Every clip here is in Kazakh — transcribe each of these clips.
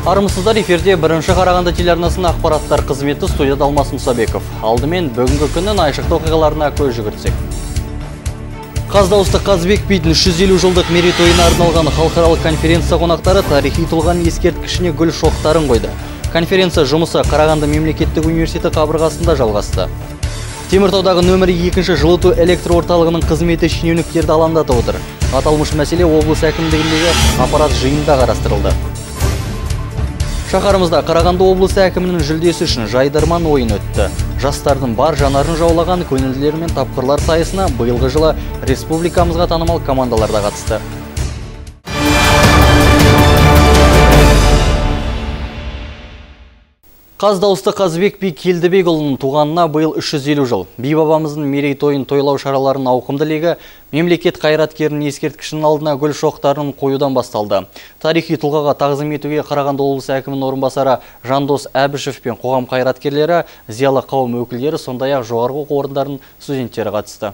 Армысыздар, эфирде бірінші Қарағанды телеарнасының ақпараттар қызметі, студияда Алмас Мұсабеков. Алдымен бүгінгі күннің айшықты оқиғаларына көз жүгіртсек. Қаздауысты Қазыбек бидің 350 жылдық мерейтойына арналған халықаралық конференция қонақтары тарихи тұлғаның ескерткішіне гүл шоқтарын қойды. Конференция жұмысы Қарағанды мемлекеттік университеті қабырғасында жалғасты. Теміртаудағы нөмірі 2-ші жылыту электр орталығының қызметі шенеуніктерді алаңдатып отыр. Аталмыш мәселе облыс әкімдігіндегі аппарат жиында қарастырылды. Шаһарымызда Қарағанды облысы әкімінің жүлдесі үшін жайдарман ойын өтті. Жастардың бар жанарын жаулаған көңілділер мен тапқырлар сайысына биылғы жылы республикамызға танымал командаларда қатысты. Қаздауысты Қазыбек би Келдібекұлының туғанына биыл 350 жыл. Би бабамыздың мерейтойын тойлау шараларын ауқымды легі мемлекет қайраткерінің ескерткішінің алдына гүл шоқтарын қоюдан басталды. Тарихи тұлғаға тағзым етуге Қарағанды облысы әкімінің орынбасары Жандос Әбішев пен қоғам қайраткерлері, зиялы қауым өкілдері, сондай-ақ жоғарғы оқу орындарының студенттері қатысты.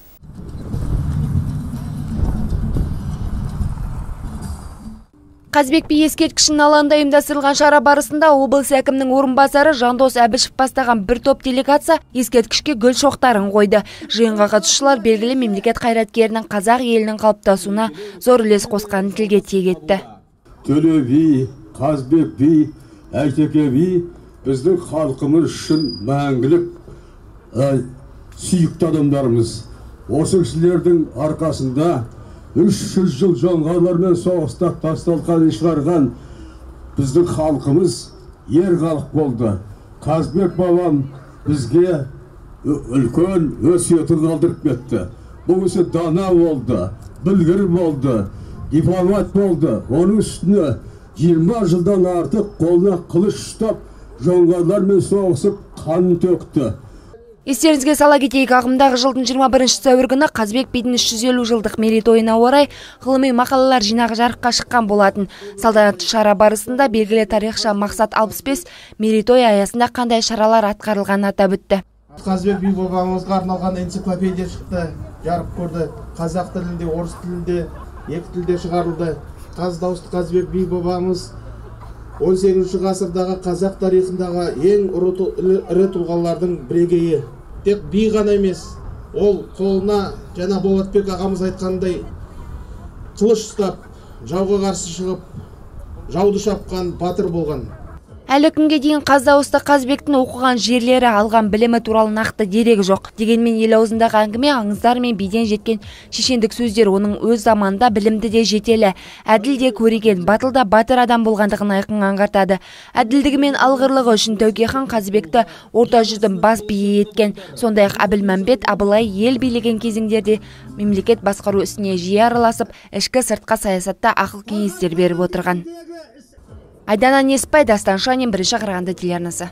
Қазыбек би ескерткішінің алаңында ұйымдастырылған шара барысында облыс әкімінің орынбасары Жандос Әбішев бастаған бір топ делегация ескерткішке гүл шоқтарын қойды. Жиынға қатысушылар белгілі мемлекет қайраткерінің қазақ елінің қалыптасуына зор үлес қосқанын тілге тиек етті. Төле би, Қазыбек би, Әйтеке би біздің халқымыз үшін мәңгілік сүйікті адамдарымыз. Осы кісілердің арқасында 300 жыл жоңғарлармен соғыста тасталқан шығарған біздің халқымыз ер халық болды. Қазыбек бабам бізге үлкен өсиетін қалдырып кетті. Бұл кісі дана болды, білгір болды, дипломат болды. Оның үстіне 20 жылдан артық қолына қылыш ұстап, жоңғарлармен соғысып қанын төкті. Естеріңізге сала кетейік, ағымдағы жылдың 21 сәуір күні Қазыбек бидің 350 жылдық мерейтойына орай ғылыми мақалалар жинағы жарыққа шыққан болатын. Салтанатты шара барысында белгілі тарихшы Мақсат 65 мерейтой аясында қандай шаралар атқарылғанын атап өтті. Қазыбек би бабамызға арналған энциклопедия шықты, жарық көрді. Қазақ тілінде, орыс тілінде, екі тілде шығарылды. Қаздауысты Қазыбек би бабамыз 18 ғасырдағы қазақ тарихындағы ең ірі тұлғалардың бірегейі. Тек би ғана емес, ол қолына жаңа Болатбек ағамыз айтқандай қылыш ұстап, жауға қарсы шығып, жауды шапқан батыр болған. Әлі күнге дейін Қаздауысты Қазыбектің оқыған жерлері, алған білімі туралы нақты дерегі жоқ. Дегенмен ел аузындағы әңгіме, аңыздар мен биден жеткен шешендік сөздер оның өз заманында білімді де жетелі, әділ де көреген, батыл да батыр адам болғандығын айқын аңғартады. Әділдігі мен алғырлығы үшін Тәуке хан Қазыбекті орта жүздің бас биі еткен. Сондай-ақ Әбілмәмбет, Абылай ел билеген кезеңдерде мемлекет басқару ісіне жиі араласып, ішкі сыртқы саясатта ақыл кеңестер беріп отырған. Айдана Неспай, Дастан Шанин, бірінші Қарағанды телеарнасы.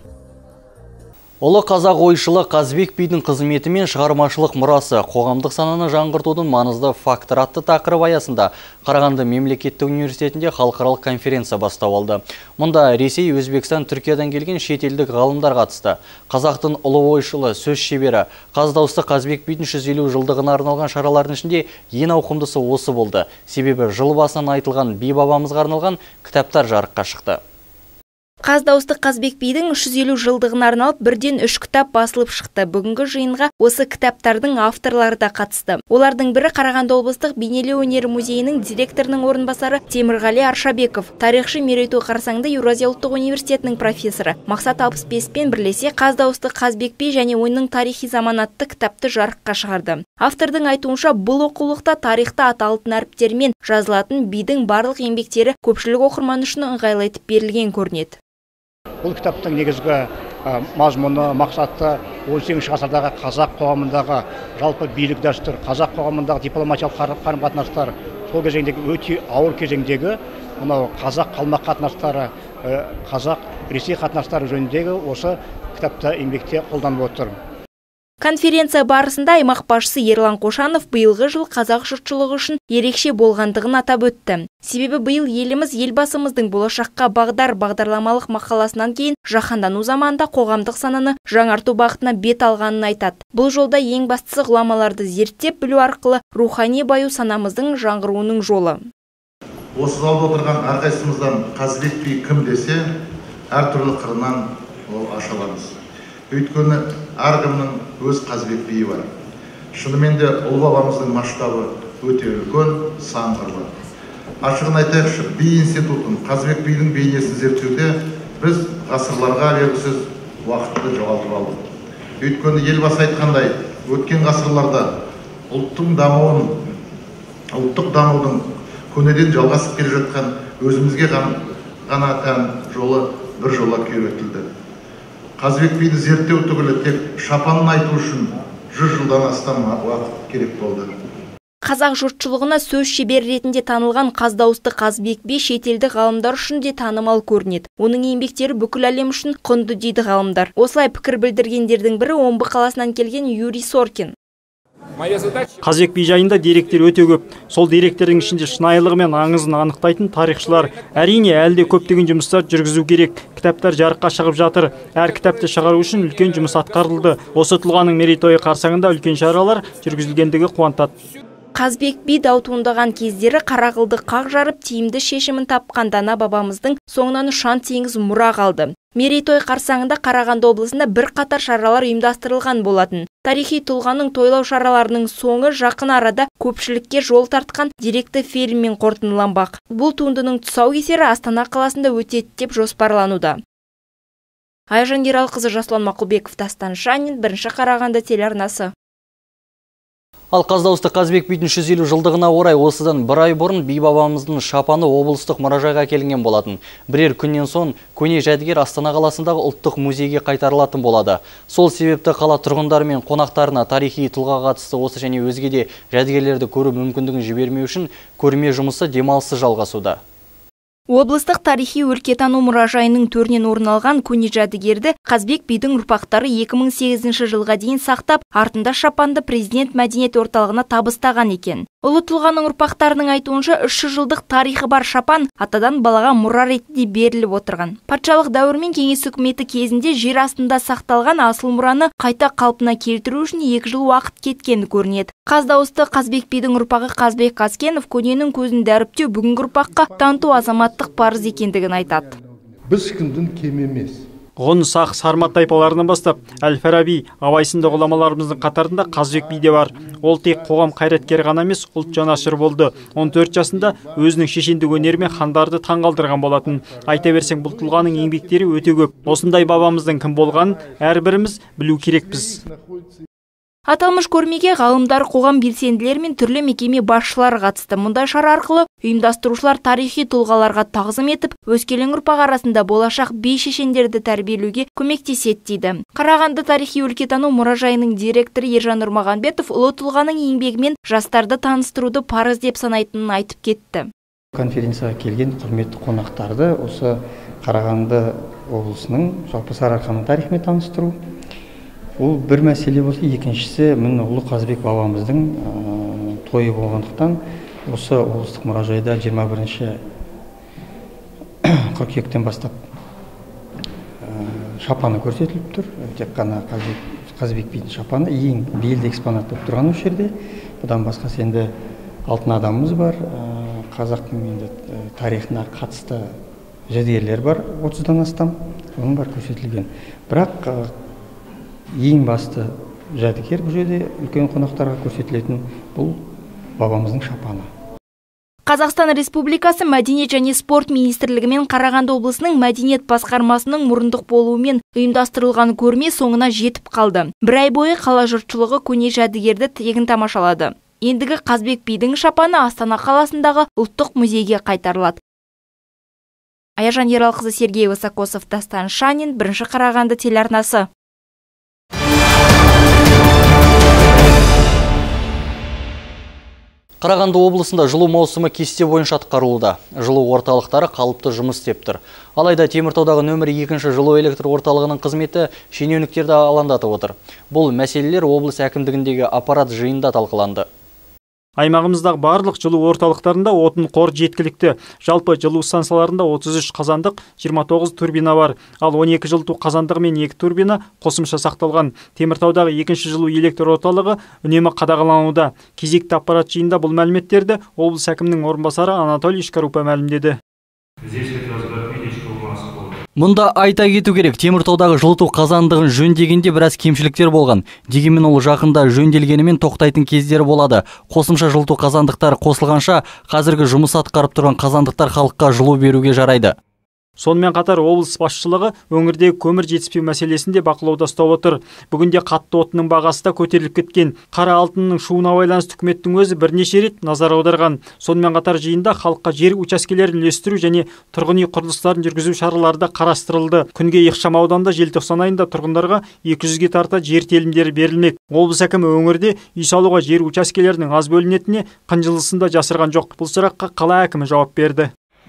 Ұлы қазақ ойшылы Қазыбек бидің қызметі мен шығармашылық мұрасы қоғамдық сананы жаңғыртудың маңызды фактор атты тақырып аясында Қарағанды мемлекеттік университетінде халықаралық конференция бастау алды. Мұнда Ресей, Өзбекстан, Түркиядан келген шетелдік ғалымдар қатысты. Қазақтың ұлы ойшылы, сөз шебері Қаздауысты Қазыбек бидің 350 жылдығына арналған шаралардың ішінде ең ауқымдысы осы болды. Себебі жыл басынан айтылған би бабамызға арналған кітаптар жарыққа шықты. Қаздауысты Қазыбек бидің 350 жылдығына арналып бірден 3 кітап басылып шықты. Бүгінгі жиынға осы кітаптардың авторлары да қатысты. Олардың бірі Қарағанды облыстық бейнелеу өнері музейінің директорының орынбасары Темірғали Аршабеков, тарихшы мерейтой қарсаңында Еуразия ұлттық университетінің профессоры Мақсат 65 пен бірлесе Қаздауысты Қазыбек би және оның тарихи заман атты кітапты жарыққа шығарды. Автордың айтуынша, бұл оқулықта тарихта аталатын әріптермен жазылатын бидің барлық еңбектері көпшілік оқырман үшін ыңғайлы етіп берілген көрінеді. Бұл кітаптың негізгі мазмұны, мақсаты 18 ғасырдағы қазақ қоғамындағы жалпы билік дәстүр, қазақ қоғамындағы дипломатиялық қарым-қатынастар, сол кезеңдегі өте ауыр кезеңдегі мынау қазақ қалмақ қатынастары, қазақ-ресей қатынастары жөніндегі осы кітапта еңбекте қолданып отыр. Конференция барысында аймақ басшысы Ерлан Қошанов биылғы жыл қазақ жұртшылығы үшін ерекше болғандығын атап өтті. Себебі биыл еліміз елбасымыздың болашаққа бағдарламалық мақаласынан кейін жаһандану заманында қоғамдық сананы жаңарту бағытына бет алғанын айтады. Бұл жолда ең бастысы ғұламаларды зерттеп білу арқылы рухани баю санамыздың жаңғыруының жолы. Осы залда отырған әрқайсымыздан Қазыбек би кім десе, әртүрлі қырынан аша аламыз. Өйткені әркімнің өз Қазыбек биі бар. Шынымен де ұлы бабамыздың масштабы өте үлкен, сан қырлы. Ашығын айтайықшы, би институтын, Қазыбек бидің бейнесін зерттеуде біз ғасырларға бергісіз уақытты жоғалтып алдық. Өйткені елбасы айтқандай, өткен ғасырларда ұлттық дамудың көнеден жалғасып келе жатқан өзімізге ғана тән жолы бір жола күйретілді. Қазыбек биді зерттеу түгілі тек шапанын айту үшін 100 жылдан астам уақыт керек болды. Қазақ жұртшылығына сөз шебер ретінде танылған Қаздауысты Қазыбек би шетелдік ғалымдар үшін де танымал көрінеді. Оның еңбектері бүкіл әлем үшін құнды дейді ғалымдар. Осылай пікір білдіргендердің бірі Омбы қаласынан келген Юрий Соркин. Қазыбек би жайында деректер өте көп. Сол деректердің ішінде шынайылығы мен аңызын анықтайтын тарихшылар әрине әлде көптеген жұмыстар жүргізу керек. Кітаптар жарыққа шығып жатыр. Әр кітапты шығару үшін үлкен жұмыс атқарылды. Осы тұлғаның мерейтойы қарсаңында үлкен шаралар жүргізілгендігі қуантады. Қазыбек би дау туындаған кездері Қарақылды қақ жарып тиімді шешімін тапқан дана бабамыздың соңынан ұшан теңіз мұра қалды. Мерейтой қарсаңында Қарағанды облысында бір қатар шаралар ұйымдастырылған болатын. Тарихи тұлғаның тойлау шараларының соңы жақын арада көпшілікке жол тартқан деректі фильммен қорытындыланбақ. Бұл туындының тұсаукесері Астана қаласында өтеді деп жоспарлануда. Айжан Ералқызы, Жасұлан Мақұлбеков, Дастан Шанин, Бірінші Қарағанды телеарнасы. Ал Қаздауысты Қазыбек бидің 150 жылдығына орай осыдан бір ай бұрын би бабамыздың шапаны облыстық мұражайға әкелінген болатын. Бірер күннен соң көне жәдігер Астана қаласындағы ұлттық музейге қайтарылатын болады. Сол себепті қала тұрғындары мен қонақтарына тарихи тұлғаға қатысты осы және өзге де жәдігерлерді көру мүмкіндігін жібермеу үшін көрме жұмысы демалыссыз жалғасуда. Облыстық тарихи өлкетану мұражайының төрінен орын алған көне жәдігерді Қазыбек бидің ұрпақтары 2008 жылға дейін сақтап, артында шапанды президент мәдениет орталығына табыстаған екен. Ұлы тұлғаның ұрпақтарының айтуынша 300 жылдық тарихы бар шапан атадан балаға мұра ретінде беріліп отырған. Патшалық дәуір мен кеңес үкіметі кезінде жер астында сақталған асыл мұраны қайта қалпына келтіру үшін 2 жыл уақыт кеткені көрінеді. Қаздауысты Қазыбек бидің ұрпағы Қазбек Қазкенов көненің көзін дәріптеу бүгінгі ұрпаққа таныту азаматтық парыз екендігін айтады. Біз ешкімнен кем емес. Ғұн, Сақ, Сармат тайпаларынан бастап Әл-Фараби, Абай сынды ғұламаларымыздың қатарында Қазыбек би де бар. Ол тек қоғам қайраткері ғана емес, ұлт жанашыры болды. 14 жасында өзінің шешендік өнерімен хандарды таңғалдырған болатын. Айта берсең, бұл тұлғаның еңбектері өте көп. Осындай бабамыздың кім болғанын әрбіріміз білу керекпіз. Аталмыш көрмеге ғалымдар, қоғам белсенділері мен түрлі мекеме басшылары қатысты. Мұндай шара арқылы ұйымдастырушылар тарихи тұлғаларға тағзым етіп, өскелең ұрпақ арасында болашақ би шешендерді тәрбиелеуге көмектеседі дейді. Қарағанды тарихи өлкетану мұражайының директоры Ержан Нұрмағанбетов ұлы тұлғаның еңбегімен жастарды таныстыруды парыз деп санайтынын айтып кетті. Конференцияға келген құрметті қонақтарды осы Қарағанды облысының жалпы сарыарқаның тарихымен таныстыру. Ол бір мәселе болса, екіншісі міне ұлы Қазыбек бабамыздың тойы болғандықтан осы облыстық мұражайда 21 қыркүйектен бастап шапаны көрсетіліп тұр. Тек қана Қазыбек бидің шапаны ең белді экспонат болып тұрған осы жерде. Бұдан басқа енді алтын адамымыз бар. Қазақтың енді тарихына қатысты жәдігерлер бар, 30-дан астам. Оның бар көрсетілген. Бірақ ең басты жәдігер бұл жерде үлкен қонақтарға көрсетілетін бұл бабамыздың шапаны. Қазақстан Республикасы Мәдениет және спорт министрлігі мен Қарағанды облысының мәдениет басқармасының мұрындық болуымен ұйымдастырылған көрме соңына жетіп қалды. Бір ай бойы қала жұртшылығы көне жәдігерді тегін тамашалады. Ендігі Қазыбек бидің шапаны Астана қаласындағы ұлттық музейге қайтарылады. Айжан Ералқызы, Сергей Высокосов, Дастан Шанин, Бірінші Қарағанды телеарнасы. Қарағанды облысында жылу маусымы кесте бойынша атқарылуда. Жылу орталықтары қалыпты жұмыс істеп тұр. Алайда Теміртаудағы нөмірі 2 жылу электр орталығының қызметі шенеуніктерді алаңдатып отыр. Бұл мәселелер облыс әкімдігіндегі аппарат жиында талқыланды. Аймағымыздағы барлық жылу орталықтарында отын қор жеткілікті. Жалпы жылу станцияларында 33 қазандық, 29 турбина бар. Ал 12 жылыту қазандығы мен 2 турбина қосымша сақталған. Теміртаудағы екінші жылу электр орталығы үнемі қадағалануда. Кезекті аппарат жиында бұл мәліметтерді облыс әкімінің орынбасары Анатолий Шкарупа мәлімдеді. Мұнда айта кету керек, Теміртаудағы жылыту қазандығын жөндегенде біраз кемшіліктер болған. Дегенмен ол жақында жөнделгенімен тоқтайтын кездері болады. Қосымша жылыту қазандықтары қосылғанша, қазіргі жұмыс атқарып тұрған қазандықтар халыққа жылу беруге жарайды. Сонымен қатар облыс басшылығы өңірдегі көмір жетіспеу мәселесінде бақылауда ұстап отыр. Бүгінде қатты отынның бағасы да көтеріліп кеткен. Қара алтынның шуына байланысты үкіметтің өзі бірнеше рет назар аударған. Сонымен қатар жиында халыққа жер учаскелерін үлестіру және тұрғын үй құрылыстарын жүргізу шаралары да қарастырылды. Күнге ықшам ауданында желтоқсан айында тұрғындарға 200-ге тарта жер телімдері берілмек. Облыс әкімі өңірде үй салуға жер учаскелерінің аз бөлінетініне қынжылысын да жасырған жоқ. Бұл сұраққа қала әкімі жауап берді.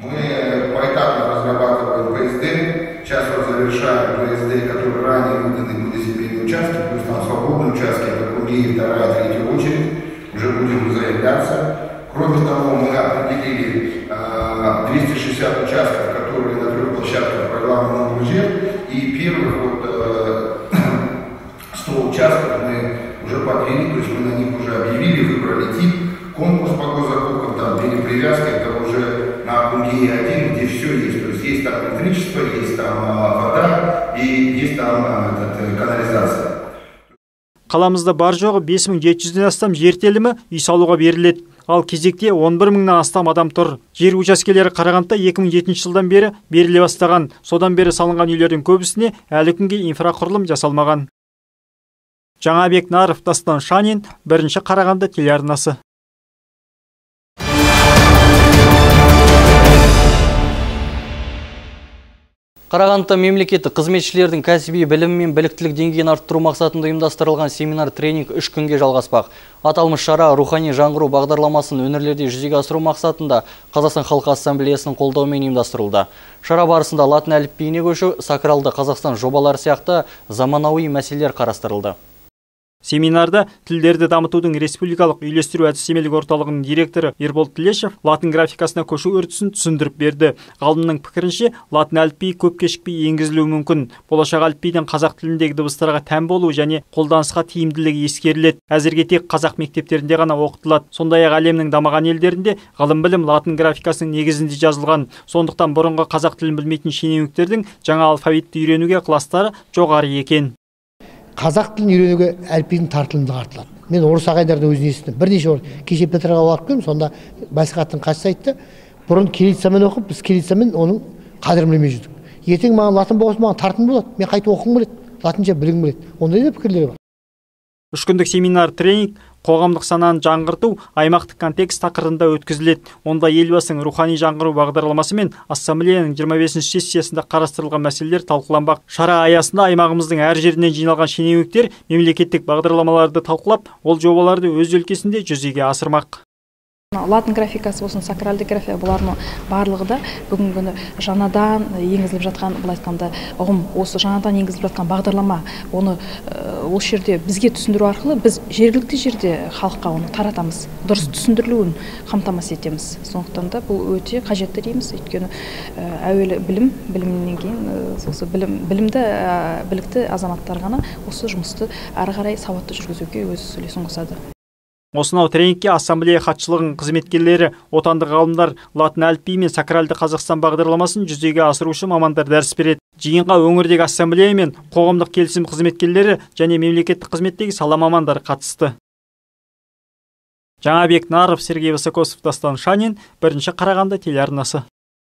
Сейчас вот завершаем ПСД, которые ранее выданы были земельные участки, плюс там свободные участки, это другие, вторая, третья очередь, уже будем заявляться. Кроме того, мы определили 260 участков, которые на 3 площадках программы «Новый» и первых вот 100 участков мы уже подвели, то есть мы на них уже объявили, выбрали тип, конкурс по госзакупкам, там перепривязка, это уже на Кунгее-1, где все есть. То есть есть там электричество, есть там вода и есть там канализация. Қаламызда бар жоғы 5700-ден астам жер телімі үй салуға беріледі. Ал кезекте 11 мыңнан астам адам тұр. Жер учаскелері Қарағандыда 2007 жылдан бері беріле бастаған. Содан бері салынған үйлердің көбісіне әлі күнге инфрақұрылым жасалмаған. Жаңабек Наров, Дастан Шанин, 1-ші Қарағанды телеарнасы. Қарағандыда мемлекеттік қызметшілердің кәсіби білімі мен біліктілік деңгейін арттыру мақсатында ұйымдастырылған семинар-тренинг 3 күнге жалғаспақ. Аталмыш шара рухани жаңғыру бағдарламасын өңірлерде жүзеге асыру мақсатында Қазақстан Халқы Ассамблеясының қолдауымен ұйымдастырылды. Шара барысында латын әліпбиіне көшу, сакралды Қазақстан жобалары сияқты заманауи мәселелер қарастырылды. Семинарда тілдерді дамытудың республикалық үйлестіру әдістемелік орталығының директоры Ербол Тілешев латын графикасына көшу үрдісін түсіндіріп берді. Ғалымның пікірінше, латын әліпбиі көп кешікпей енгізілуі мүмкін. Болашақ әліпбидің қазақ тіліндегі дыбыстарға тән болу және қолданысқа тиімділігі ескеріледі. Әзірге тек қазақ мектептерінде ғана оқытылады. Сондай-ақ әлемнің дамыған елдерінде ғылым білім латын графикасының негізінде жазылған. Сондықтан бұрынғы қазақ тілін білмейтін шенеуніктердің жаңа алфавитті үйренуге ықыластары жоғары екен. Қазақ тілін үйренуге әліпбидің тартылымдығы артылады. Мен орыс ағайындардың өзін естідім. Бірнеше орыс. Кеше Петропавлға барып келдім, сонда мәслихаттың хатшысы айтты, бұрын кириллицамен оқып, біз кириллицамен оның қадірін білмей жүрдік. Ертең маған латын болса маған тартым болады. Мен қайтып оқығым келеді. Латынша білгім келеді. Ондай да пікірлер бар. 3 күндік семинар-тренинг қоғамдық сананы жаңғырту аймақтық контекст тақырыбында өткізіледі. Онда елбасының рухани жаңғыру бағдарламасы мен ассамблеяның 25-ші сессиясында қарастырылған мәселелер талқыланбақ. Шара аясында аймағымыздың әр жерінен жиналған шенеуніктер мемлекеттік бағдарламаларды талқылап, ол жобаларды өз өлкесінде жүзеге асырмақ. Латын графикасы болсын, сакралды графия, бұлардың барлығы да бүгінгі күні жаңадан енгізіліп жатқан, бұл айтқанда ұғым, осы жаңадан енгізіліп жатқан бағдарлама, оны осы жерде бізге түсіндіру арқылы біз жергілікті жерде халыққа оны таратамыз, дұрыс түсіндірілуін қамтамасыз етеміз. Сондықтан да бұл өте қажетті дейміз, өйткені әуелі білімнен кейін осы білікті азаматтар ғана осы жұмысты ары қарай сауатты жүргізуге өз үлесін қосады. Осынау тренингке ассамблея хатшылығының қызметкерлері, отандық ғалымдар латын әліпбиі мен сакралды Қазақстан бағдарламасын жүзеге асырушы мамандар дәріс береді. Жиынға өңірдегі ассамблея мен қоғамдық келісім қызметкерлері және мемлекеттік қызметтегі сала мамандары қатысты. Жаңабек Наров, Сергей Высокосов, Дастан Шанин, 1-ші Қарағанды телеарнасы.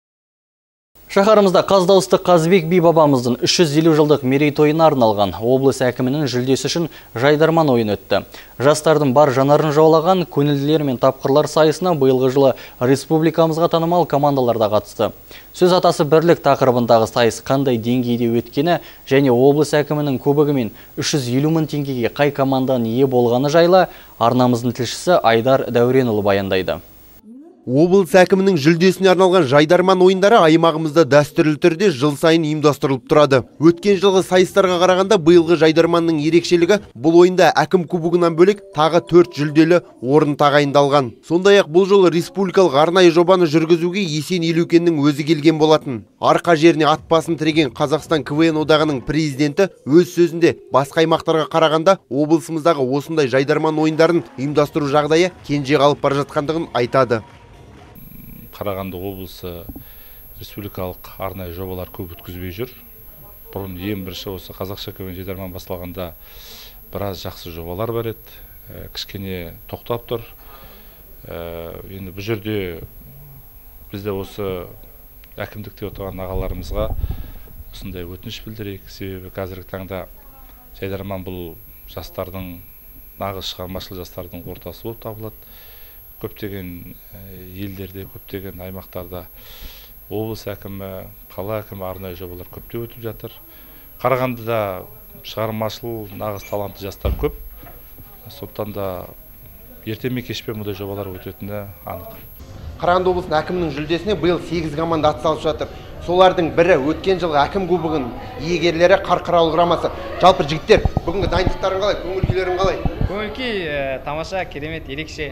Шаһарымызда Қаздауысты Қазбек би бабамыздың 350 жылдық мерейтойына арналған облыс әкімінің жүлдесі үшін жайдарман ойын өтті. Жастардың бар жанарын жаулаған көңілділер мен тапқырлар сайысына биылғы жылы республикамызға танымал командалар да қатысты. Сөз атасы бірлік тақырыбындағы сайыс қандай деңгейде өткені және облыс әкімінің кубогымен 350 мың теңгеге қай команданың ие болғаны жайлы арнамыздың тілшісі Айдар Дәуренұлы баяндайды. Облыс әкімінің жүлдесіне арналған жайдарман ойындары аймағымызда дәстүрлі түрде жыл сайын ұйымдастырылып тұрады. Өткен жылғы сайыстарға қарағанда биылғы жайдарманның ерекшелігі бұл ойында әкім кубогынан бөлек тағы 4 жүлделі орын тағайындалған. Сондай-ақ бұл жолы республикалық арнайы жобаны жүргізуге Есен Елеукеннің өзі келген болатын. Арқа жеріне ат басын тіреген Қазақстан КВН одағының президенті өз сөзінде басқа аймақтарға қарағанда облысымыздағы осындай жайдарман ойындарын ұйымдастыру жағдайы кенже қалып бара жатқандығын айтады. Қарағанды облысы республикалық арнайы жобалар көп өткізбей жүр. Бұрын ең бірінші осы қазақша КВН жайдарман басталғанда біраз жақсы жобалар бар еді. Кішкене тоқтап тұр. Енді бұл жерде бізде осы әкімдікте отырған ағаларымызға осындай өтініш білдірейік. Себебі қазіргі таңда жайдарман бұл жастардың, нағыз шығармашыл жастардың ортасы болып табылады. Көптеген елдерде, көптеген аймақтарда облыс әкімі, қала әкімі арнайы жобалар көптеп өтіп жатыр. Қарағандыда шығармашыл, нағыз талантты жастар көп. Сондықтан да ерте ме кеш пе мұндай жобалар өтетіні анық. Қарағанды облысының әкімінің жүлдесіне биыл 8 команда атсалысып жатыр. Солардың бірі өткен жылғы әкім кубогының иегерлері Қарқаралы құрамасы. Жалпы жігіттер, бүгінгі дайындықтарың қалай, көңіл күйлерің қалай? Көңіл күй тамаша, керемет, ерекше.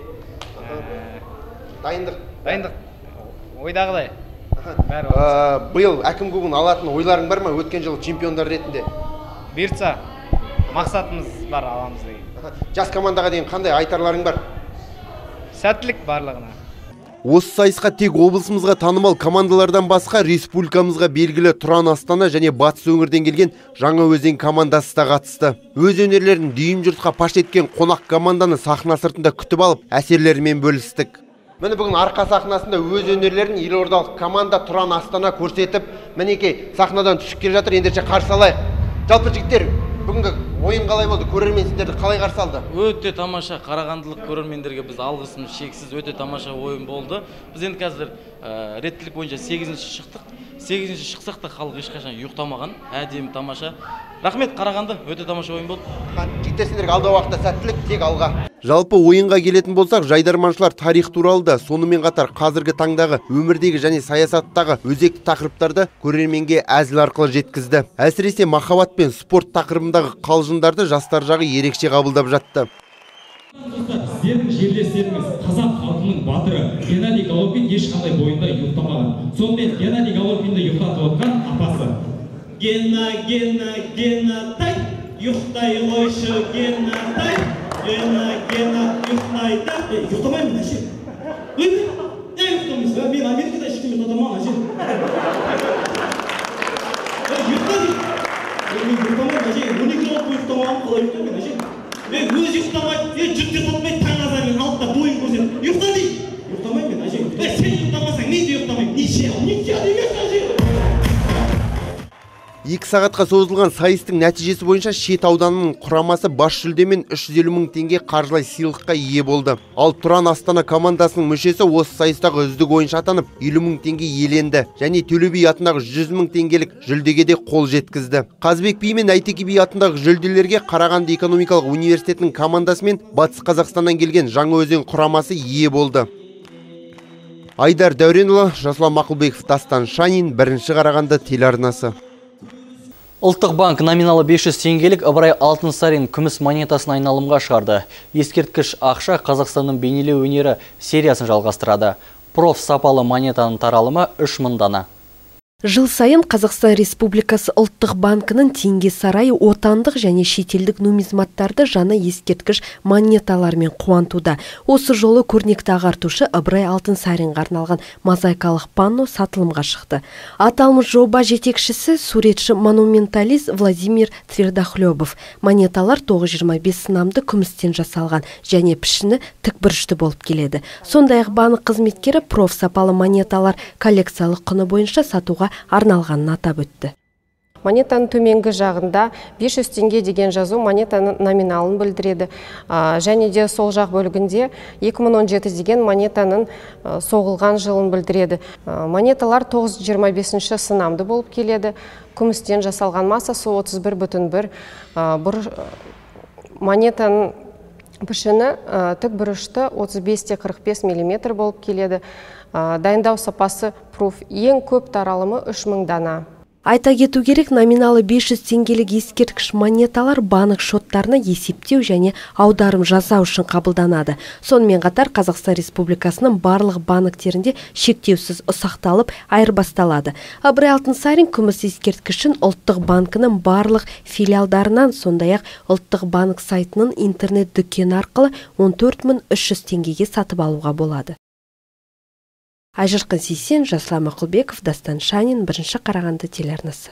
Дайындық. Ойдағыдай. Биыл әкім кубогын алатын ойларың бар ма өткен жылы чемпиондар ретінде? Бұйыртса, мақсатымыз бар аламыз деген. Жас командаға деген қандай айтарларың бар? Сәттілік барлығына. Осы сайысқа тек облысымызға танымал командалардан басқа республикамызға белгілі Тұран Астана және Батыс өңірден келген Жаңаөзен командасы да қатысты. Өз өнерлерін дүйім жұртқа паш еткен қонақ команданы сахна сыртында күтіп алып, әсерлерімен бөлістік. Міне бүгін арқа сахнасында өз өнерлерін елордалық команда Тұран Астана көрсетіп, мінекей сахнадан түсіп келе жатыр, ендеше қарсы алайық. Жалпы жігіттер, бүгінгі ойын қалай болды? Көрермен сіздерді қалай қарсы алды? Өте тамаша, қарағандылық көрермендерге біз алғысымыз шексіз, өте тамаша ойын болды. Біз енді қазір реттілік бойынша 8-ші шықтық. 8-ші шықсақ та халық ешқашан ұйықтамаған. Әдемі тамаша. Рахмет, Қарағанды, өте тамаша ойын болды. Жігіттер, сендерге алда уақытта сәттілік, тек алға. Жалпы ойынға келетін болсақ, жайдарманшылар тарих туралы да, сонымен қатар қазіргі таңдағы өмірдегі және саясаттағы өзекті тақырыптарды көрерменге әзіл арқылы жеткізді. Әсіресе махаббат пен спорт тақырыбындағы қалжыңдарды жастар жағы ерекше қабылдап жатты. Сіздердің жерлестеріңіз қазақ халқының батыры Геннадий Головкин ешқандай бойында ұйықтамаған. Сонымен Геннадий Головкинді ұйықтатып отқан апасы. Геннатай, ұйықтай қойшы Геннатай. Гена, ұйықтайды. Ұйықтамаймын, әже. Ұйықтамайсыз, мен Америкада ешкім ұйықтатамын, әже. Ұйықтады. Ұйықтамаймын, әже. 12 жауап ұйықтамаған, қалай ұйықтамын, әже. Өзі ұйықтамайды, жұрт ұйықтатмайды, таң азармен алып бойын көрсет. Ұйықтады. Ұйықтамаймын, әже. Сен ұйықтамасаң, мен де ұйықтамаймын. Неше емес, әже. 2 сағатқа созылған сайыстың нәтижесі бойынша Шет ауданының құрамасы бас жүлдемен 350 мың теңге қаржылай сыйлыққа ие болды. Ал Тұран Астана командасының мүшесі осы сайыстағы үздік ойыншы атанып 50 мың теңге иеленді. Және Төле би атындағы 100 мың теңгелік жүлдеге де қол жеткізді. Қазбек би мен Әйтеке би атындағы жүлделерге Қарағанды экономикалық университетінің командасы мен Батыс Қазақстаннан келген Жаңаөзен құрамасы ие болды. Айдар Дәуренұлы, Жасұлан Мақұлбеков, Дастан Шанин, бірінші Қарағанды телеарнасы. Ұлттық банк номиналы 500 теңгелік Ыбырай Алтынсарин күміс монетасын айналымға шығарды. Ескерткіш ақша Қазақстанның бейнелеу өнері сериясын жалғастырады. Проф сапалы монетаның таралымы 3000 дана. Жыл сайын Қазақстан Республикасы ұлттық банкінің теңге сарайы отандық және шетелдік нумизматтарды жаңа ескерткіш монеталармен қуантуда. Осы жолы көрнекті ағартушы Ыбырай Алтынсаринға арналған мозаикалық панно сатылымға шықты. Аталмыш жоба жетекшісі суретші монументалист Владимир Твердохлебов. Монеталар 925 сынамды күмістен жасалған және пішіні тікбұрышты болып келеді. Сондай-ақ банк қызметкері проф сапалы монеталар коллекциялық құны бойынша сатуға арналғанын атап өтті. Монетаның төменгі жағында 500 теңге деген жазу монетаның номиналын білдіреді. Және де сол жақ бөлігінде 2017 деген монетаның соғылған жылын білдіреді. Монеталар 925 сынамды болып келеді. Күмістен жасалған массасы 31,1. Монетаның пішіні тік бұрышты 35-45 мм болып келеді. Дайындау сапасы пруф, ең көп таралымы 3000 дана. Айта кету керек, номиналы 500 теңгелік ескерткіш монеталар банк шоттарына есептеу және аударым жасау үшін қабылданады. Сонымен қатар Қазақстан Республикасының барлық банктерінде шектеусіз ұсақталып айырбасталады. Ыбырай Алтынсарин күміс ескерткішін ұлттық банкінің барлық филиалдарынан, сондай-ақ ұлттық банк сайтының интернет дүкені арқылы 14300 теңгеге сатып алуға болады. Айжырқын Сейсен, Жаслан Мақұлбеков, Дастан Шанин, 1 Қарағанды телеарнасы.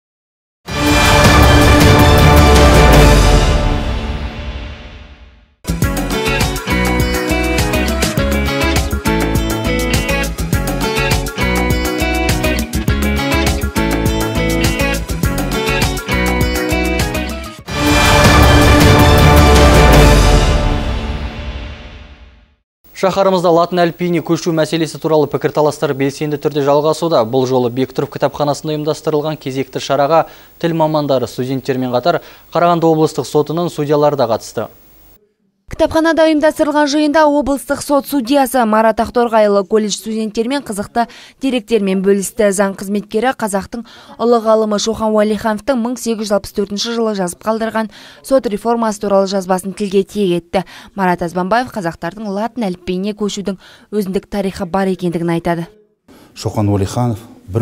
Шаһарымызда латын әліпбиіне көшу мәселесі туралы пікірталастар белсенді түрде жалғасуда. Бұл жолы Бектұров кітапханасында ұйымдастырылған кезекті шараға тіл мамандары, студенттермен қатар Қарағанды облыстық сотының судьялары да қатысты. Кітапханада ұйымдастырылған жиында облыстық сот судьясы Марат Ақтоғайұлы колледж студенттермен қызықты деректермен бөлісті. Заң қызметкері қазақтың ұлы ғалымы Шоқан Уәлихановтың 1864 жылы жазып қалдырған сот реформасы туралы жазбасын тілге тиек етті. Марат Азбанбаев қазақтардың латын әліпбиіне көшудің өзіндік тарихы бар екендігін айтады. Шоқан Уәлиханов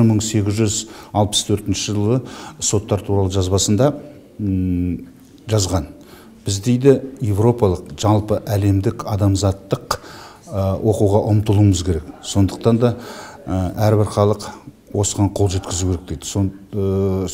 1864 жылы соттар туралы жазбасында жазған. Біз дейді европалық, жалпы әлемдік, адамзаттық оқуға ұмтылуымыз керек. Сондықтан да әрбір халық осыған қол жеткізу керек дейді.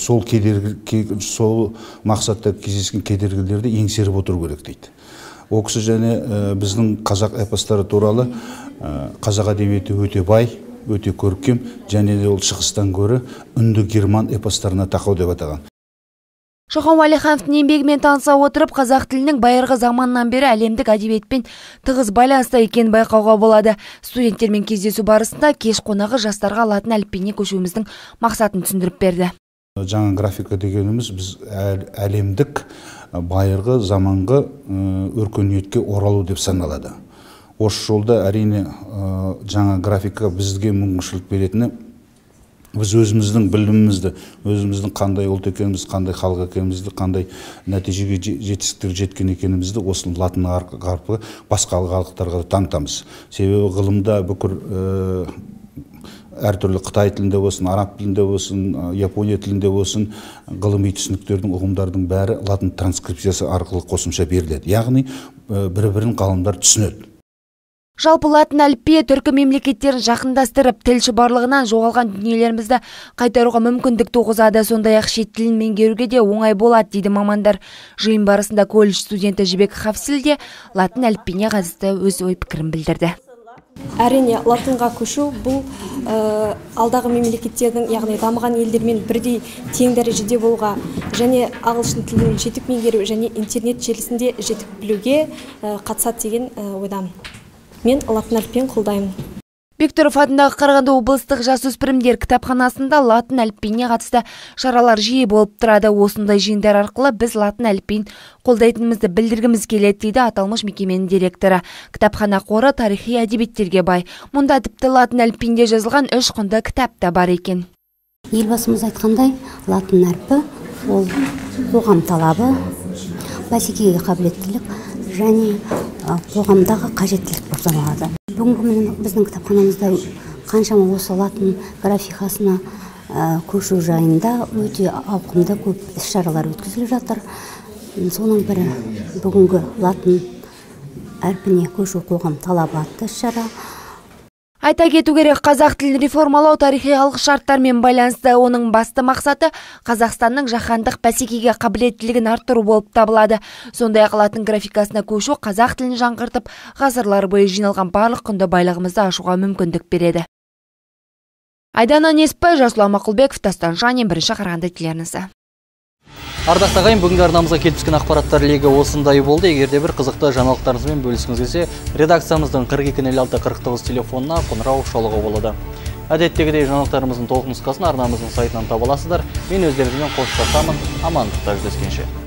Сол мақсатта кездескен кедергілерді еңсеріп отыру керек дейді. Ол кісі және біздің қазақ эпостары туралы қазақ әдебиеті өте бай, өте көркем, және де ол шығыстан гөрі үнді герман эпостарына тақау деп атаған. Шоқан Уәлихановтың еңбегімен таныса отырып, қазақ тілінің байырғы заманнан бері әлемдік әдебиетпен тығыз байланыста екенін байқауға болады. Студенттермен кездесу барысында кеш қонағы жастарға латын әліпбиіне көшуіміздің мақсатын түсіндіріп берді. Жаңа графика дегеніміз біз әлемдік байырғы заманғы өркениетке оралу деп саналады. Осы жолда әрине жаңа графика бізге мүмкіншілік беретіні, біз өзіміздің білімімізді, өзіміздің қандай ұлт екенімізді, қандай халық екенімізді, қандай нәтижеге жетістіктер жеткен екенімізді осы латын қарпі басқа халықтарға танытамыз. Себебі ғылымда бүкіл әртүрлі Қытай тілінде болсын, араб тілінде болсын, Япония тілінде болсын, ғылыми түсініктердің, ұғымдардың бәрі латын транскрипциясы арқылы қосымша беріледі. Яғни бір-бірін ғалымдар түсінеді. Жалпы латын әліпбиі түркі мемлекеттерін жақындастырып, тілші барлығынан жоғалған дүниелерімізді қайтаруға мүмкіндік туғызады. Сондай-ақ шет тілін меңгеруге де оңай болады, дейді мамандар. Жиын барысында колледж студенті Жібек Хафсил де латын әліпбиіне қатысты өз ой пікірін білдірді. Әрине, латынға көшу бұл алдағы мемлекеттердің, яғни дамыған елдермен бірдей тең дәрежеде болуға, және ағылшын тілін жетік меңгеру және интернет желісінде жетік білуге қатысады деген ойдамын. Мен латын әліпбиін қолдаймын. Бектұров атындағы Қарағанды облыстық жасөспірімдер кітапханасында латын әліпбиіне қатысты шаралар жиі болып тұрады. Осындай жиындар арқылы біз латын әліпбиін қолдайтынымызды білдіргіміз келеді, дейді аталмыш мекеменің директоры. Кітапхана қоры тарихи әдебиеттерге бай. Мұнда тіпті латын әліпбиінде жазылған 3 құнды кітап та бар екен. Елбасымыз айтқандай, латын әрпі ол қоғам талабы, бәсекеге қабілеттілік және қоғамдағы қажеттілік болып саналады. Бүгінгі күні біздің кітапханамызда қаншама осы латын графикасына көшу жайында өте ауқымды көп іс-шаралар өткізіліп жатыр. Соның бірі бүгінгі латын әрпіне көшу қоғам талабы атты іс-шара. Айта кету керек, қазақ тілін реформалау тарихи алғышарттармен байланысты. Оның басты мақсаты Қазақстанның жаһандық бәсекеге қабілеттілігін арттыру болып табылады. Сондай-ақ латын графикасына көшу қазақ тілін жаңғыртып, ғасырлар бойы жиналған барлық құнды байлығымызды ашуға мүмкіндік береді. Айдана Неспай, Жаслан Мақұлбеков, Дастан Шанин, 1 Қарағанды телеарнасы. Ардақтағы ағайын, бүгінгі арнамызға келіп түскен ақпараттар легі осындай болды. Егерде бір қызықты жаңалықтарыңызбен бөліскіңіз келсе, редакциямыздың 42-06-49 телефонына қоңырау шалуға болады. Әдеттегідей жаңалықтарымыздың толық нұсқасын арнамыздың сайтынан таба аласыздар. Мен өздеріңізбен қоштасамын. Амандықта жүздескенше.